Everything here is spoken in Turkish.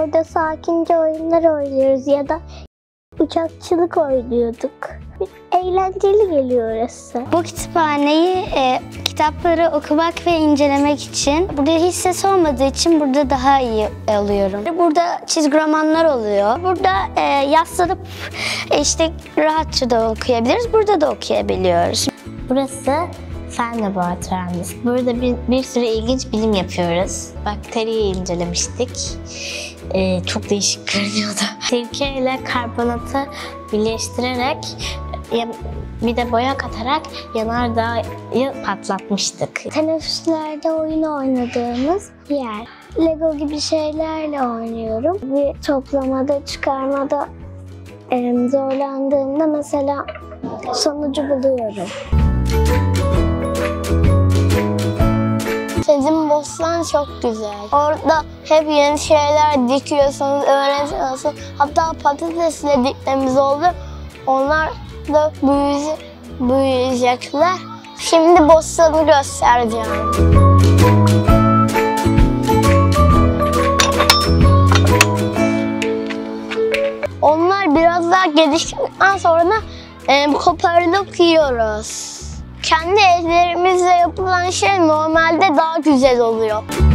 Orada sakince oyunlar oynuyoruz ya da uçakçılık oynuyorduk. Eğlenceli geliyor orası. Bu kütüphaneyi kitapları okumak ve incelemek için, burada hiç ses olmadığı için burada daha iyi alıyorum. Burada çizgi romanlar oluyor. Burada yaslanıp işte rahatça da okuyabiliriz. Burada da okuyabiliyoruz. Burası fen laboratuvarımız. Burada bir sürü ilginç bilim yapıyoruz. Bakteriyi incelemiştik. Çok değişik görünüyordu. Sirke ile karbonatı birleştirerek bir de boya katarak yanardağı patlatmıştık. Teneffüslerde oyun oynadığımız yer. Lego gibi şeylerle oynuyorum. Bir toplamada, çıkarmada zorlandığımda mesela sonucu buluyorum. Bizim bostan çok güzel. Orada hep yeni şeyler dikiyorsunuz, öğreniyorsunuz. Hatta patatesle dikmemiz oldu. Onlar da büyüyecekler. Şimdi bostanı göstereceğim. Onlar biraz daha geliştikten sonra koparılıp yiyoruz. Kendi ellerimizle yapılan şey normalde daha güzel oluyor.